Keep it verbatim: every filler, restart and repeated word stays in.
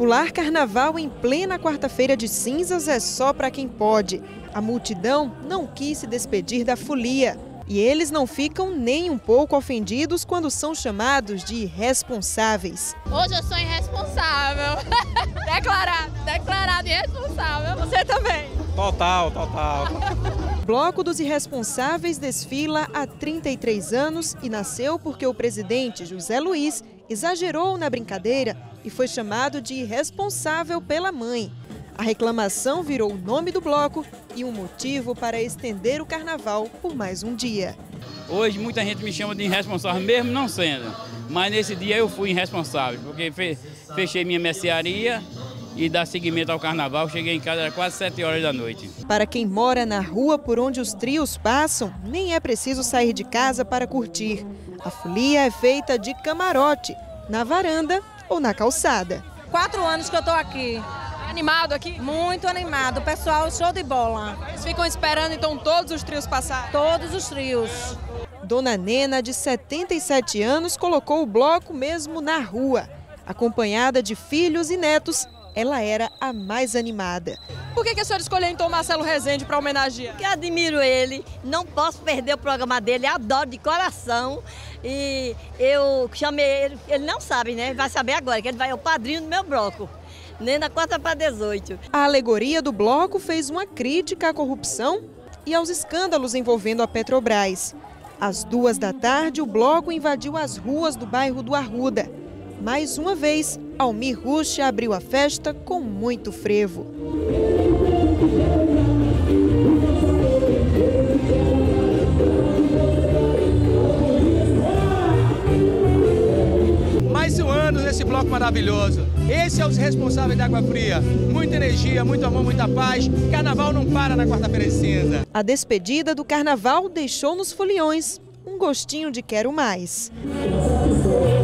Pular carnaval em plena quarta-feira de cinzas é só para quem pode. A multidão não quis se despedir da folia. E eles não ficam nem um pouco ofendidos quando são chamados de irresponsáveis. Hoje eu sou irresponsável. Declarado, declarado irresponsável. Você também. Total, total. O Bloco dos Irresponsáveis desfila há trinta e três anos e nasceu porque o presidente José Luiz exagerou na brincadeira e foi chamado de irresponsável pela mãe. A reclamação virou o nome do bloco e um motivo para estender o carnaval por mais um dia. Hoje muita gente me chama de irresponsável, mesmo não sendo. Mas nesse dia eu fui irresponsável, porque fechei minha mercearia e dar seguimento ao carnaval. Cheguei em casa, era quase sete horas da noite. Para quem mora na rua por onde os trios passam, nem é preciso sair de casa para curtir. A folia é feita de camarote, na varanda ou na calçada. Quatro anos que eu estou aqui. Animado aqui? Muito animado. O pessoal, show de bola. Eles ficam esperando então todos os trios passarem? Todos os trios. Dona Nena, de setenta e sete anos, colocou o bloco mesmo na rua. Acompanhada de filhos e netos, ela era a mais animada. Por que, que a senhora escolheu então o Marcelo Rezende para homenagear? Porque admiro ele, não posso perder o programa dele, adoro de coração. E eu chamei ele, ele não sabe, né? Vai saber agora, que ele vai é o padrinho do meu bloco. Nem na quarta para dezoito. A alegoria do bloco fez uma crítica à corrupção e aos escândalos envolvendo a Petrobras. Às duas da tarde, o bloco invadiu as ruas do bairro do Arruda. Mais uma vez, Almir Rucha abriu a festa com muito frevo. Mais um ano nesse bloco maravilhoso. Esse é os responsáveis da Água Fria. Muita energia, muito amor, muita paz. Carnaval não para na quarta-feira de cinza. A despedida do carnaval deixou nos foliões um gostinho de quero mais.